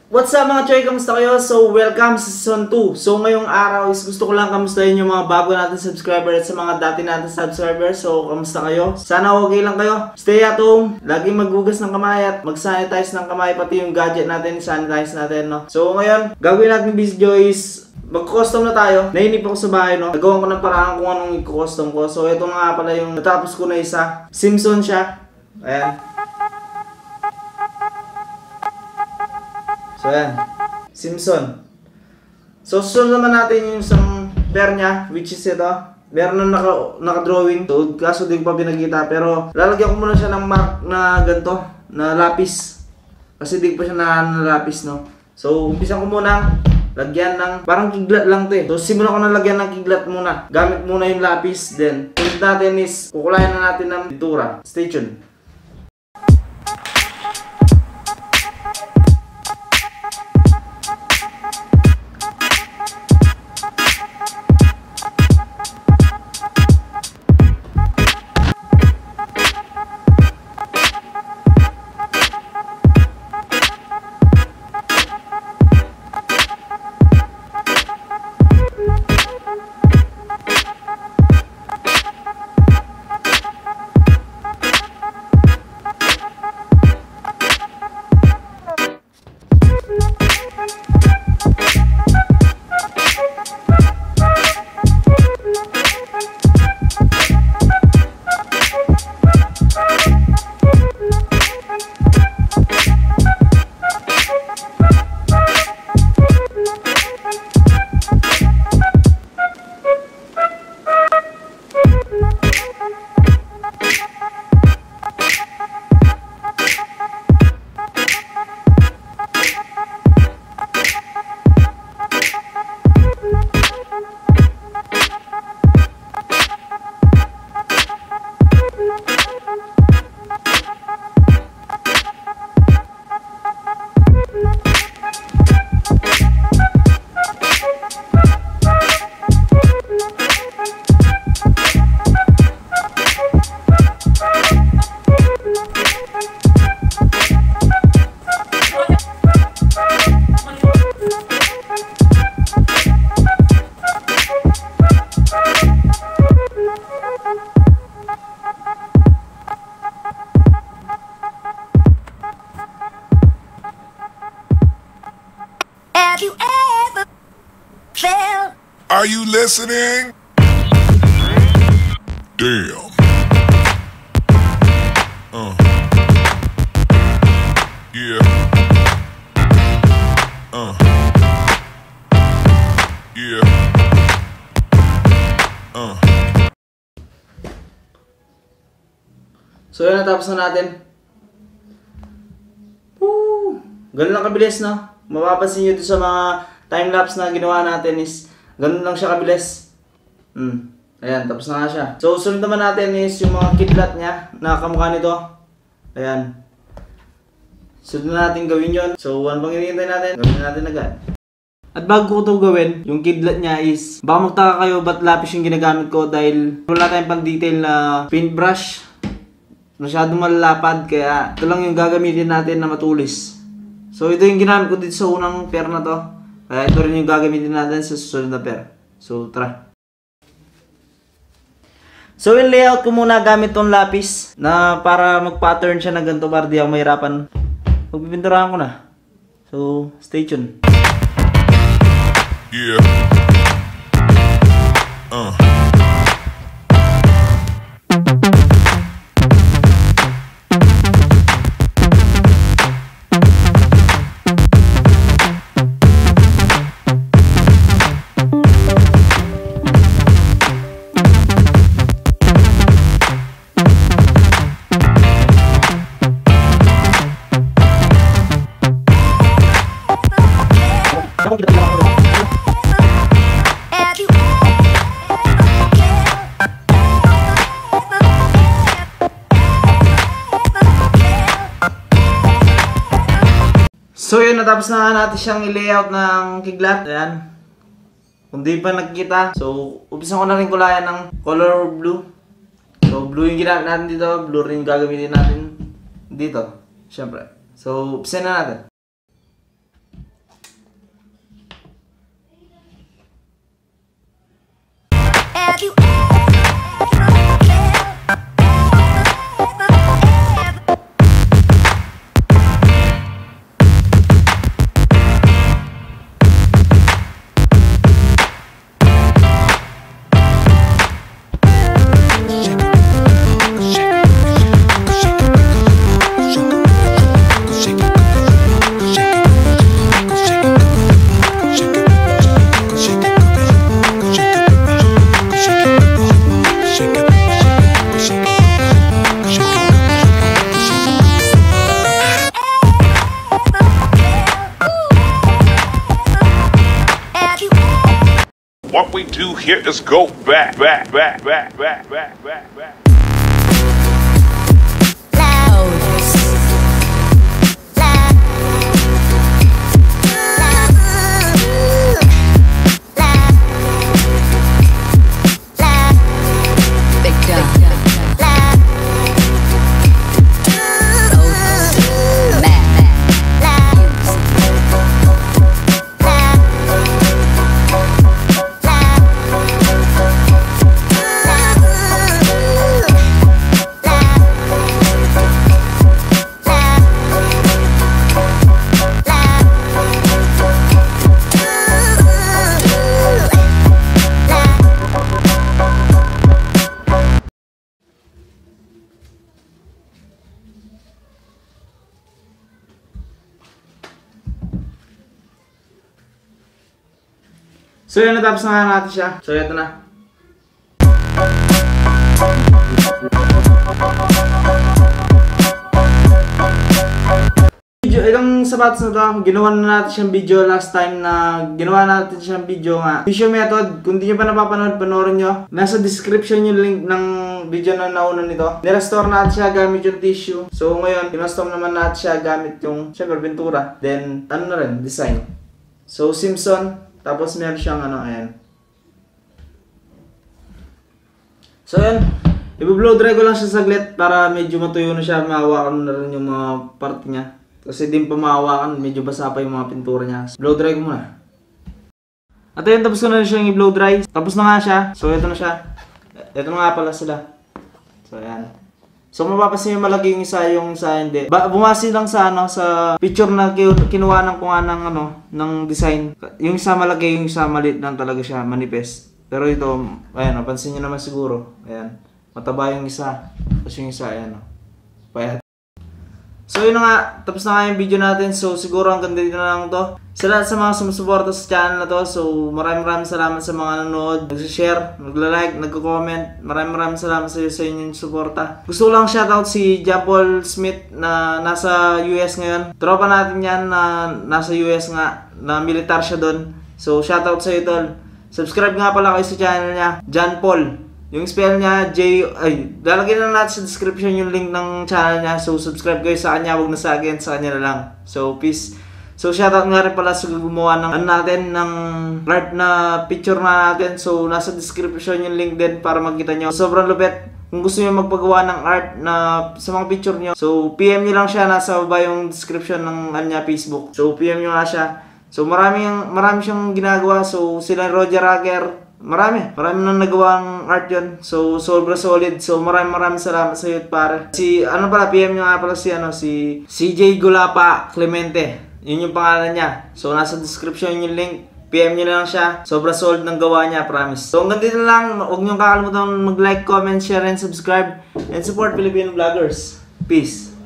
What's up mga Choy? Kamusta kayo? So, welcome sa Season 2. So, ngayong araw is gusto ko lang kamustahin yung mga bago natin subscriber at sa mga dati natin subscriber. So, kamusta kayo? Sana okay lang kayo. Stay at home. Laging maghugas ng kamay at mag-sanitize ng kamay. Pati yung gadget natin, sanitize natin, no? So, ngayon, gagawin natin video is mag-custom na tayo. Nainip ako sa bahay, no? Nagawa ko ng paraan kung anong i-custom ko. So, ito na nga pala yung natapos ko na isa. Simpson siya. Ayan. So, ayan. Simpson. So, susunod naman natin yung isang pair niya, which is ito. Meron na naka-drawing. So, kaso di ko pa pinakita. Pero, lalagyan ko muna siya ng mark na ganito, na lapis. Kasi di ko pa siya na-lapis, no? So, umpisan ko muna lagyan ng, parang kidlat lang to eh. So, simulan ko na lagyan ng kidlat muna. Gamit muna yung lapis. Then, sunod natin is, kukulayan na natin ng pintura. Stay tuned. Have you ever felt? Are you listening? Damn. Yeah. Yeah. So, yun, natapos na natin. Woo! Ganun lang kabilis, no? Mapapansin nyo dito sa mga time-lapse na ginawa natin is ganun lang siya kabilis. Ayan, tapos na nga siya. So, sunod naman natin is yung mga kidlat niya na kamukha nito. Ayan. Sunod na natin gawin yun. So, ano bang hinihintay natin? Gawin natin agad. At bago ko ito gawin, yung kidlat niya is, baka magtaka kayo ba't lapis yung ginagamit ko dahil wala tayong pang-detail na paintbrush. Masyadong malalapad, kaya ito lang yung gagamitin natin na matulis. So, ito yung ginamit ko dito sa unang pair na to. Kaya ito rin yung gagamitin natin sa susunod na pair. So, tara. So, yung layout ko muna gamit tong lapis na para mag-pattern siya na ganito para di ako mahirapan. Magpipinturahan ko na. So, stay tuned. Yeah. Have you So yun, natapos na natin siyang i-layout ng kidlat. Ayan. Kung di pa nakikita, so umpisan ko na rin kulayan ng color blue. So blue yung ginamit natin dito, blue rin yung gagamitin natin dito. Siyempre. So umpisan na natin. Have you ever What we do here is go back. So yun, natapos na nga natin siya. So ito na. Itong sapatos na to, ginawa na natin siyang video last time na ginawa natin siyang video nga. Tissue method, kung di nyo pa napapanood, panoorin nyo. Nasa description yung link ng video na nauna nito. Nirestore natin siya gamit yung tissue. So ngayon, pinastore naman natin siya gamit yung, syempre, pintura. Then, ano na rin, design. So, Simpson. Tapos meron siyang ano, ayan. So yan, i-blow dry ko lang siya saglit para medyo matuyo na siya, mahawakan na rin yung mga part niya. Kasi din pa mahawakan, medyo basa pa yung mga pintura niya. Blow dry ko muna. At ayun, tapos ko na rin siyang i-blow dry. Tapos na nga siya, so ito na siya. Ito na nga pala sila. So ayan. So mapapansin yung malaki yung isa hindi. Bumasi lang sa ano, sa picture na kinuha ng kuha ng ano, ng design. Yung isa malaki, yung isa maliit lang talaga siya, manipis. Pero ito, ayan, napansin niyo naman siguro. Ayan, mataba yung isa. Tapos yung isa, ayan, payat. So yun na nga, tapos na nga yung video natin. So siguro hanggang dito na lang to. Sa lahat sa mga sumusuporta sa channel na to, so maraming salamat sa mga nanonood, nag-share, nagla-like, nagko-comment. Maraming salamat sa inyong suporta. Gusto ko lang shoutout si John Paul Smith na nasa US ngayon. Tropa natin yan na nasa US nga, na militar siya doon. So shoutout sa iyo, tol. Subscribe nga pala kayo sa channel niya, John Paul. Yung spell niya, lalagyan na natin sa description yung link ng channel niya. So, subscribe kayo sa kanya, huwag na sa akin, sa kanya na lang. So, peace. So, shoutout nga rin pala sa gumawa ng ano natin, ng art na picture na natin. So, nasa description yung link din para makita nyo. Sobrang lupit. Kung gusto nyo magpagawa ng art na sa mga picture nyo, so, PM nyo lang siya, nasa baba yung description ng niya, Facebook. So, PM nyo nga siya. So, marami siyang ginagawa. So, sila Roger Hacker, marami nang nagawang art yun. So, sobra solid. So, maraming salamat sa iyo, pare. Si, ano pala, PM nyo nga pala si CJ Gulapa Clemente. Yun yung pangalan niya. So, nasa description yung link. PM nyo lang siya. Sobra solid ng gawa niya, promise. So, hanggang dito lang. Huwag nyo kakalimutan mag-like, comment, share, and subscribe. And support Filipino vloggers. Peace.